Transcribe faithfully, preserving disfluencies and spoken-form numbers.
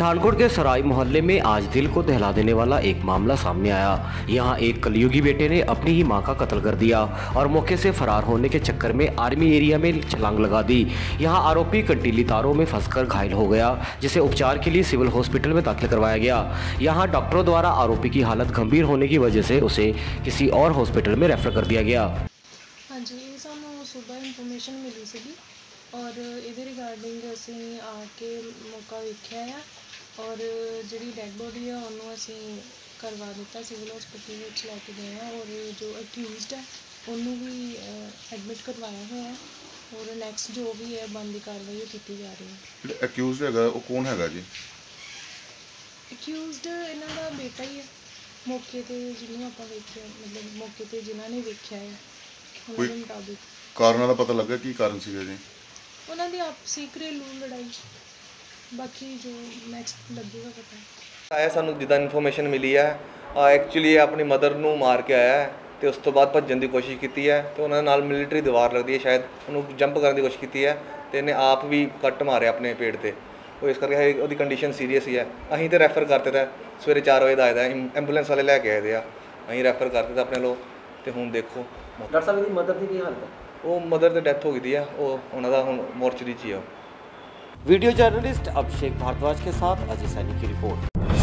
पठानकोट के सराय मोहल्ले में आज दिल को दहला देने वाला एक मामला सामने आया। यहाँ एक कलयुगी बेटे ने अपनी ही मां का कत्ल कर दिया और मौके से फरार होने के चक्कर में आर्मी एरिया में छलांग लगा दी। यहाँ आरोपी कंटीली तारों में फंसकर घायल हो गया, जिसे उपचार के लिए सिविल हॉस्पिटल में दाखिल करवाया गया। यहाँ डॉक्टरों द्वारा आरोपी की हालत गंभीर होने की वजह से उसे किसी और हॉस्पिटल में रेफर कर दिया गया। हाँ जी, ये सानू सुबह इन्फॉर्मेशन मिली सी और ये रिगार्डिंग असी आके मौका वेख्या है और जी डैड बॉडी है उन्होंने असी करवा दिता, सिविल हॉस्पिटल लैके गए हैं और जो अक्यूज़ड है उन्होंने भी एडमिट करवाया हुआ है और नैक्सट जो भी है बनती कार्रवाई की जा रही है। अक्यूज़ड है वो कौन है जी? अक्यूज़ड इन्हों का बेटा ही है, मौके पर जिन्होंने आप वेख्या मतलब मौके पर जिन्होंने वेख्या है उन्होंने मुताबिक कारण का पता लगा की कारण सी जी? उन्होंने आपसी घरेलू लड़ाई, बाकी जो नैक्सट लगेगा पता आया सानू जिदा इन्फॉर्मेशन मिली है एक्चुअली ये अपनी मदर नू मार के आया है तो उस तो बाद भजन की कोशिश की है तो उन्होंने नाल मिलिटरी दीवार लगती है, शायद उन्होंने जंप करने की कोशिश की है तो इन्हें आप भी कट मारे अपने पेट से, तो इस करके वो कंडीशन सीरीयस ही है। अं तो रैफर करते थे सवेरे चार बजे का आए थे, एंबूलेंस वाले लैके आए थे, अं रैफर करते थे अपने लोग तो हूँ देखो डॉक्टर साहब की मदर की हालत है? वो मदर की डैथ हो गई है, वो उन्होंने हूँ मोर्चरी च ही है। वीडियो जर्नलिस्ट अभिषेक भारद्वाज के साथ अजय सैनी की रिपोर्ट।